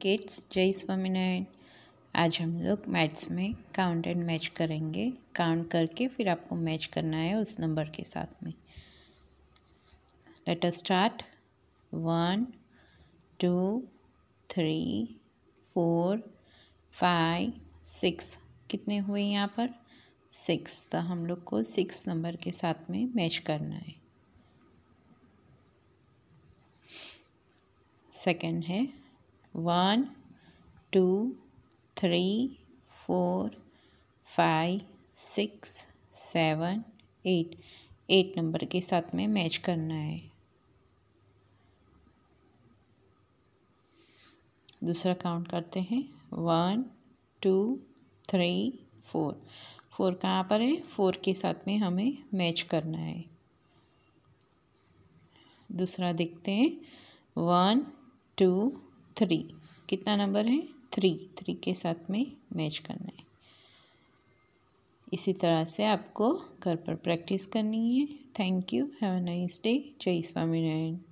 Kids, जय स्वामीनारायण। आज हम लोग मैथ्स में काउंट एंड मैच करेंगे। काउंट करके फिर आपको मैच करना है उस नंबर के साथ में। Let us start. 1 2 3 4 5 6। कितने हुए यहाँ पर? 6। तो हम लोग को 6 नंबर के साथ में मैच करना है। सेकंड है 1 2 3 4 5 6 7 8। 8 नंबर के साथ में मैच करना है। दूसरा काउंट करते हैं 1 2 3 4। 4 कहाँ पर है? 4 के साथ में हमें मैच करना है। दूसरा देखते हैं 1 2 3। कितना नंबर है? 3 के साथ में मैच करना है। इसी तरह से आपको घर पर प्रैक्टिस करनी है। Thank you. Have a nice day. जय स्वामीनारायण।